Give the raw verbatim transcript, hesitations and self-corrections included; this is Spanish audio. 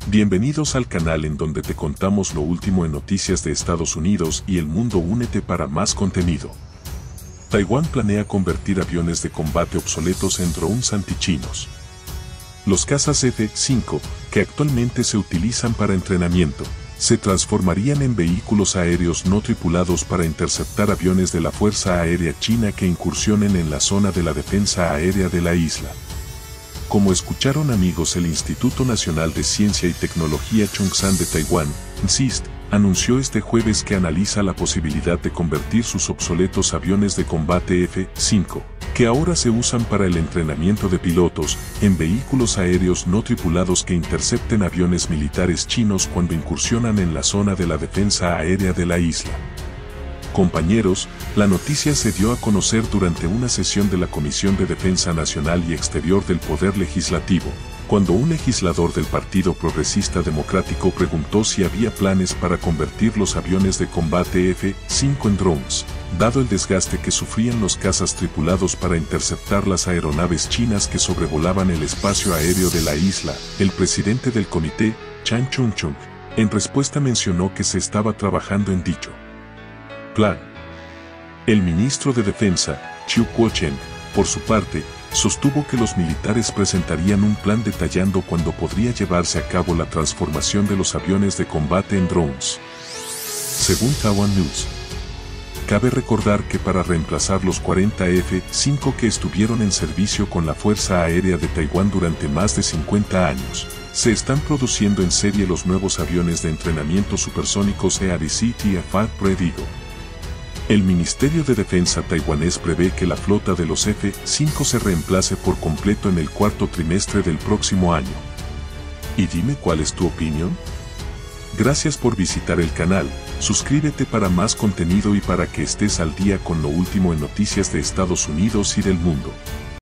Bienvenidos al canal en donde te contamos lo último en noticias de Estados Unidos y el mundo. Únete para más contenido. Taiwán planea convertir aviones de combate obsoletos en drones antichinos. Los cazas F cinco, que actualmente se utilizan para entrenamiento, se transformarían en vehículos aéreos no tripulados para interceptar aviones de la Fuerza Aérea China que incursionen en la zona de la defensa aérea de la isla. Como escucharon amigos, el Instituto Nacional de Ciencia y Tecnología Chung-San de Taiwán, N C I S T, anunció este jueves que analiza la posibilidad de convertir sus obsoletos aviones de combate F cinco, que ahora se usan para el entrenamiento de pilotos, en vehículos aéreos no tripulados que intercepten aviones militares chinos cuando incursionan en la zona de la defensa aérea de la isla. Compañeros, la noticia se dio a conocer durante una sesión de la Comisión de Defensa Nacional y Exterior del Poder Legislativo, cuando un legislador del Partido Progresista Democrático preguntó si había planes para convertir los aviones de combate F cinco en drones, dado el desgaste que sufrían los cazas tripulados para interceptar las aeronaves chinas que sobrevolaban el espacio aéreo de la isla. El presidente del comité, Chan Chung-chung, en respuesta mencionó que se estaba trabajando en dicho plan. El ministro de Defensa, Chiu Kuo-cheng, por su parte, sostuvo que los militares presentarían un plan detallando cuándo podría llevarse a cabo la transformación de los aviones de combate en drones. Según Taiwan News, cabe recordar que para reemplazar los cuarenta F cinco que estuvieron en servicio con la Fuerza Aérea de Taiwán durante más de cincuenta años, se están produciendo en serie los nuevos aviones de entrenamiento supersónicos E A D C T F cinco Red Eagle. El Ministerio de Defensa taiwanés prevé que la flota de los F cinco se reemplace por completo en el cuarto trimestre del próximo año. Y dime cuál es tu opinión. Gracias por visitar el canal, suscríbete para más contenido y para que estés al día con lo último en noticias de Estados Unidos y del mundo.